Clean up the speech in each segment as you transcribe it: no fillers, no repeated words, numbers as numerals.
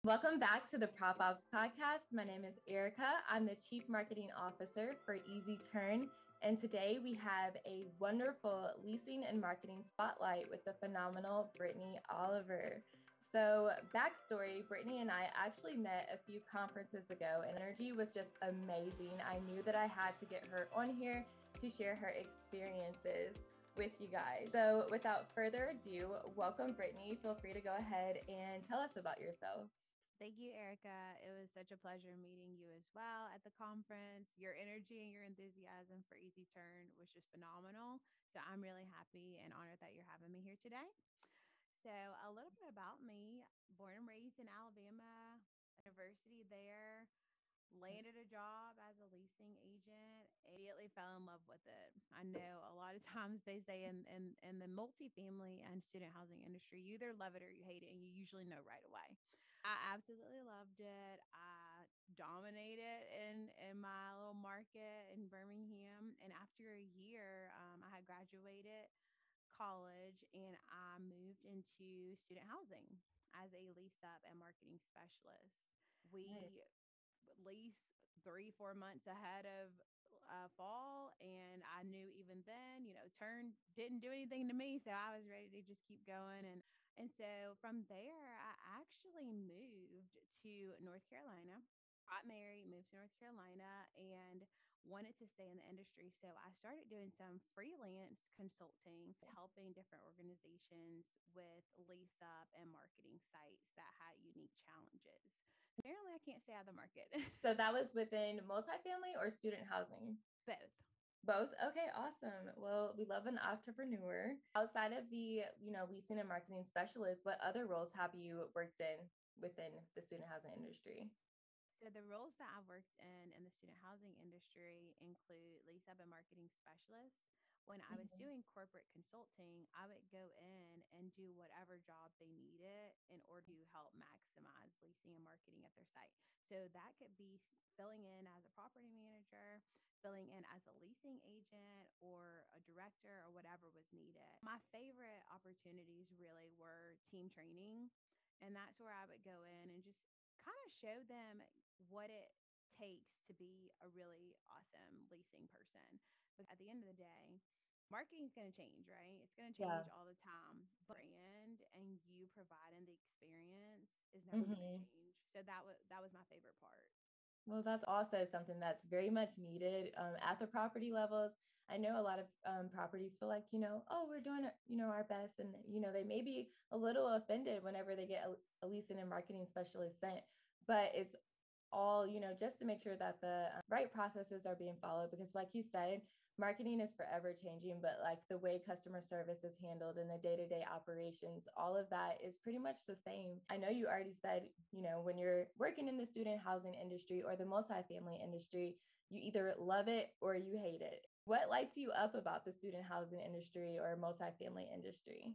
Welcome back to the Prop Ops Podcast. My name is Erica. I'm the Chief Marketing Officer for Easy Turn. And today we have a wonderful leasing and marketing spotlight with the phenomenal Brittany Oliver. So, backstory, Brittany and I actually met a few conferences ago, and energy was just amazing. I knew that I had to get her on here to share her experiences with you guys. So, without further ado, welcome, Brittany. Feel free to go ahead and tell us about yourself. Thank you, Erica. It was such a pleasure meeting you as well at the conference. Your energy and your enthusiasm for Easy Turn was just phenomenal. So I'm really happy and honored that you're having me here today. So, a little bit about me: born and raised in Alabama, university there, landed a job as a leasing agent, immediately fell in love with it. I know a lot of times they say in the multifamily and student housing industry, you either love it or you hate it, and you usually know right away. I absolutely loved it. I dominated in my little market in Birmingham. And after a year, I had graduated college and I moved into student housing as a lease up and marketing specialist. Nice. We lease 3-4 months ahead of fall, and I knew even then, turn didn't do anything to me, so I was ready to just keep going. And so from there, I actually moved to North Carolina. Got married, moved to North Carolina, and wanted to stay in the industry. So I started doing some freelance consulting, helping different organizations with lease up and marketing sites that had unique challenges. Apparently, I can't stay out of the market. So that was within multifamily or student housing? Both. Both. Okay, awesome. Well, we love an entrepreneur. Outside of the, leasing and marketing specialist, what other roles have you worked in within the student housing industry? So the roles that I've worked in the student housing industry include lease up and marketing specialists. When I was Mhm. doing corporate consulting, I would go in and do whatever job they needed in order to help maximize leasing and marketing at their site. So that could be filling in as a property manager, filling in as a leasing agent or a director or whatever was needed. My favorite opportunities really were team training. And that's where I would go in and just kind of show them what it takes to be a really awesome leasing person. But at the end of the day, marketing is going to change, right? It's going to Yeah. change all the time. But brand and you providing the experience is never going to Hmm. change. So that was my favorite part. Well, that's also something that's very much needed at the property levels. I know a lot of properties feel like, oh, we're doing, our best. And, they may be a little offended whenever they get a leasing and marketing specialist sent, but it's all, just to make sure that the right processes are being followed. Because, like you said, marketing is forever changing, but like the way customer service is handled in the day-to-day operations, all of that is pretty much the same. I know you already said, when you're working in the student housing industry or the multifamily industry, you either love it or you hate it. What lights you up about the student housing industry or multifamily industry?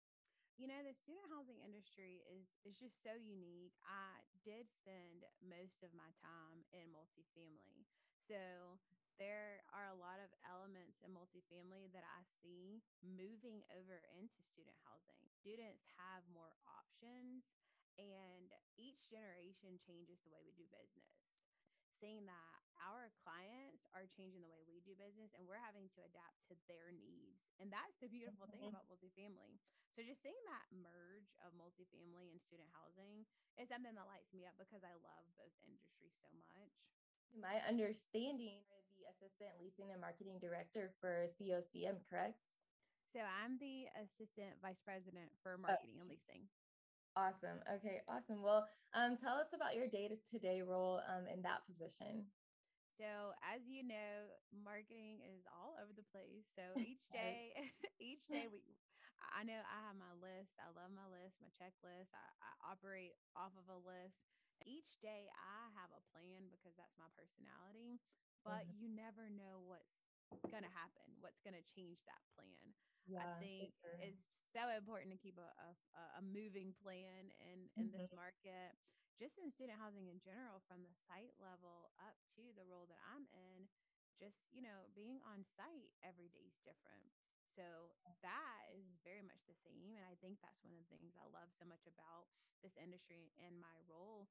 The student housing industry is just so unique. I did spend most of my time in multifamily. So there are a lot of elements in multifamily that I see moving over into student housing. Students have more options, and each generation changes the way we do business. Seeing that our clients are changing the way we do business and we're having to adapt to their needs. And that's the beautiful thing Mhm. about multifamily. So just seeing that merge of multifamily and student housing is something that lights me up because I love both industries so much. My understanding, you're the assistant leasing and marketing director for COCM, correct? So I'm the assistant vice president for Oh, marketing and leasing. awesome. Okay, awesome. Well, tell us about your day-to-day role in that position. So as you know, marketing is all over the place. So each Right. day, each day I know I have my list. I love my list, my checklist. I operate off of a list. Each day I have a plan because that's my personality, but Mhm. you never know what's going to happen, what's going to change that plan. I Yeah, for think sure. it's so important to keep a moving plan in this Mhm. market, just in student housing in general, from the site level up to the role that I'm in. Just, being on site every day is different. So that is very much the same. And I think that's one of the things I love so much about this industry and my role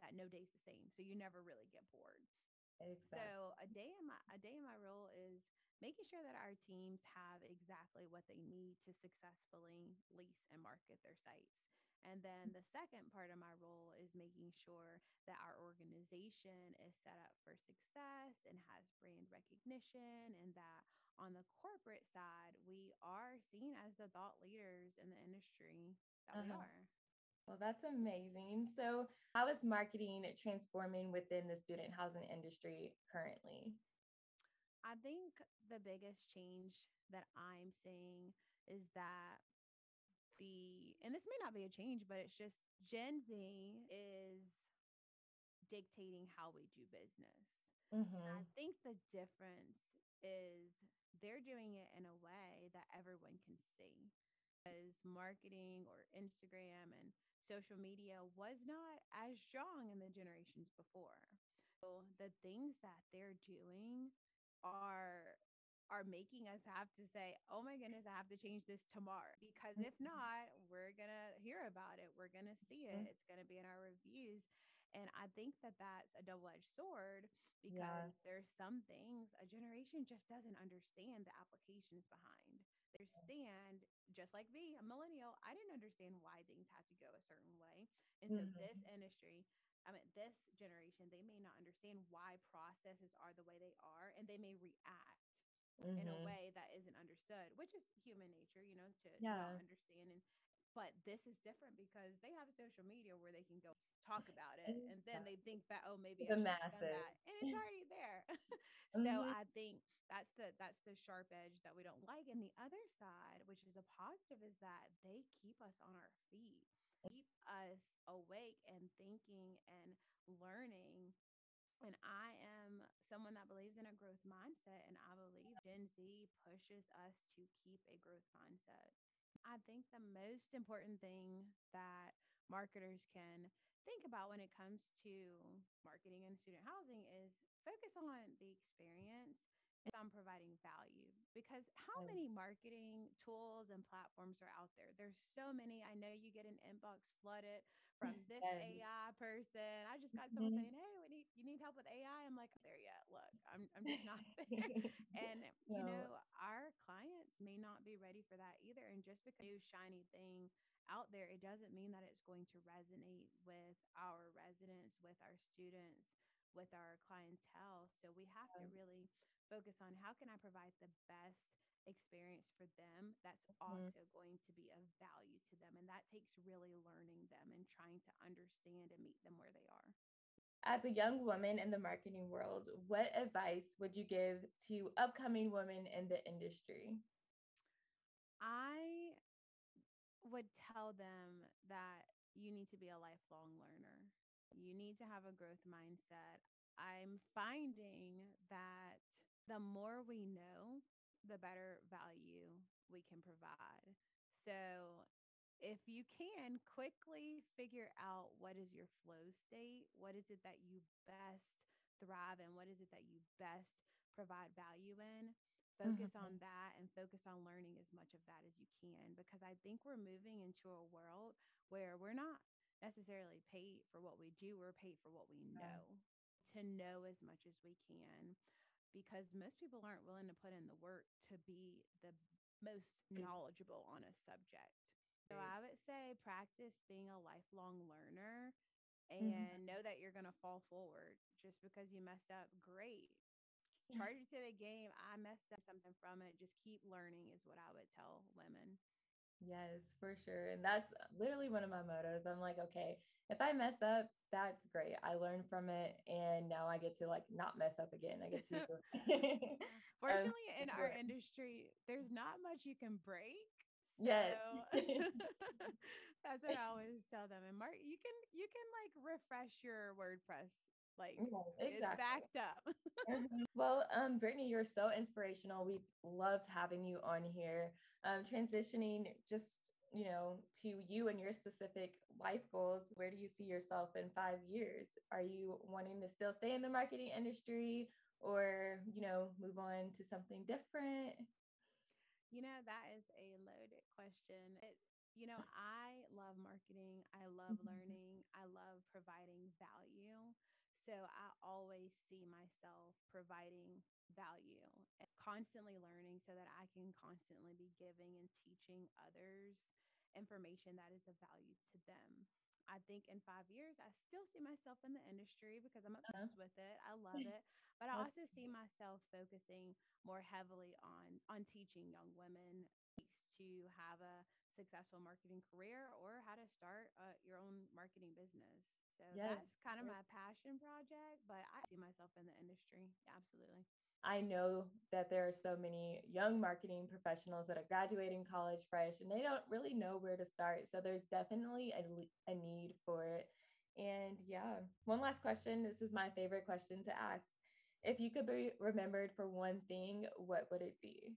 that no day's the same. So you never really get bored. Exactly. So a day in my role is making sure that our teams have exactly what they need to successfully lease and market their sites. And then the second part of my role is making sure that our organization is set up for success and has brand recognition, and that on the corporate side, we are seen as the thought leaders in the industry that we Uh-huh. are. Well, that's amazing. So, how is marketing transforming within the student housing industry currently? I think the biggest change that I'm seeing is that and this may not be a change, but it's just Gen Z is dictating how we do business. And I Mm-hmm. think the difference is they're doing it in a way that everyone can see. As marketing or Instagram and social media was not as strong in the generations before. So the things that they're doing are are making us have to say, "Oh my goodness, I have to change this tomorrow." Because if not, we're going to hear about it. We're going to see it. It's going to be in our reviews. And I think that that's a double-edged sword, Yeah. because there's some things a generation just doesn't understand the applications behind. They understand, just like me, a millennial, I didn't understand why things had to go a certain way. And so this Mm-hmm. industry, this generation, they may not understand why processes are the way they are, and they may react in a Mm-hmm. way that isn't understood, which is human nature, to not Yeah. understand. But this is different because they have social media where they can go talk about it, and then they Exactly. think that, oh, maybe I The shouldn't have done masses. that, and it's already there. So Mm-hmm. I think that's the sharp edge that we don't like. And the other side, which is a positive, is that they keep us on our feet, keep us awake and thinking and learning. And I am someone that believes in a growth mindset, and I believe Gen Z pushes us to keep a growth mindset. I think the most important thing that marketers can think about when it comes to marketing and student housing is focus on the experience and on providing value. Because how many marketing tools and platforms are out there? There's so many. I know you get an inbox flooded from this Yes. AI person. I just got someone Mhm. saying, "Hey, you need help with AI." I'm like, "There yet? Look, I'm just not there." And No. our clients may not be ready for that either. And just because new shiny thing out there, it doesn't mean that it's going to resonate with our residents, with our students, with our clientele. So we have to really focus on how can I provide the best experience for them that's Mhm. also going to be of value to them. And that takes really learning them and trying to understand and meet them where they are. As a young woman in the marketing world, what advice would you give to upcoming women in the industry? I would tell them that you need to be a lifelong learner. You need to have a growth mindset. I'm finding that the more we know, the better value we can provide. So, if you can quickly figure out what is your flow state, what is it that you best thrive in, what is it that you best provide value in, focus Mhm. on that and focus on learning as much of that as you can. Because I think we're moving into a world where we're not necessarily paid for what we do, we're paid for what we Yeah. know, to know as much as we can, because most people aren't willing to put in the work to be the most knowledgeable on a subject. So Great. I would say practice being a lifelong learner Mhm. and know that you're going to fall forward. Just because you messed up, great. Charge it to the game. I messed up something from it. Just keep learning, is what I would tell women. Yes, for sure. And that's literally one of my mottos. I'm like, okay, if I mess up, that's great. I learned from it and now I get to like not mess up again. I get to um Fortunately, in our learn. industry, there's not much you can break. So Yes. that's what I always tell them. And Mark, you can like refresh your WordPress. Like, Yes, it's exactly. backed up. Well, Brittany, you're so inspirational. We've loved having you on here. Transitioning just, to you and your specific life goals. Where do you see yourself in 5 years? Are you wanting to still stay in the marketing industry or, move on to something different? That is a loaded question. I love marketing. I love learning. I love providing value. So I always see myself providing value and constantly learning so that I can constantly be giving and teaching others information that is of value to them. I think in 5 years, I still see myself in the industry because I'm Uh-huh. obsessed with it. I love it. But I That's also see myself focusing more heavily on teaching young women to have a successful marketing career or how to start your own marketing business. So yes. that's kind of my passion project, but I see myself in the industry. Absolutely. I know that there are so many young marketing professionals that are graduating college fresh and they don't really know where to start. So there's definitely a need for it. And yeah, one last question. This is my favorite question to ask. If you could be remembered for one thing, what would it be?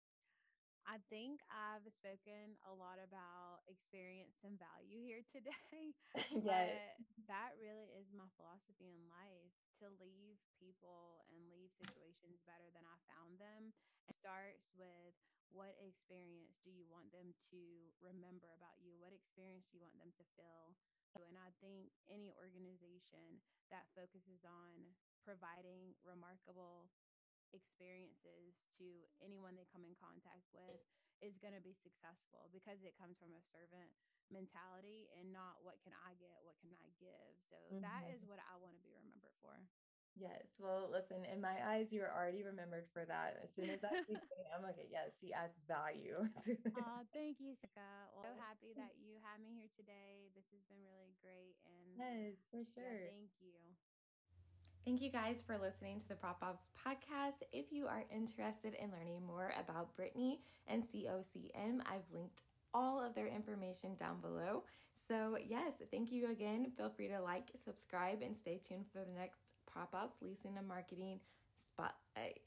I think I've spoken a lot about experience and value here today, Yes. but that really is my philosophy in life, to leave people and leave situations better than I found them. It starts with, what experience do you want them to remember about you? What experience do you want them to feel? And I think any organization that focuses on providing remarkable experiences to anyone they come in contact with is going to be successful, because it comes from a servant mentality and not what can I get, what can I give. So that is Mhm. what I want to be remembered for. Yes. Well, listen, in my eyes, you're already remembered for that. As soon as I see it, I'm like, yes, she adds value to Thank you, Sika. Well, so happy that you had me here today. This has been really great. And Yes, for yeah, sure. thank you. Thank you guys for listening to the Prop Ops podcast. If you are interested in learning more about Brittany and COCM, I've linked all of their information down below. So, yes, thank you again. Feel free to like, subscribe, and stay tuned for the next Prop Ops Leasing and Marketing Spotlight.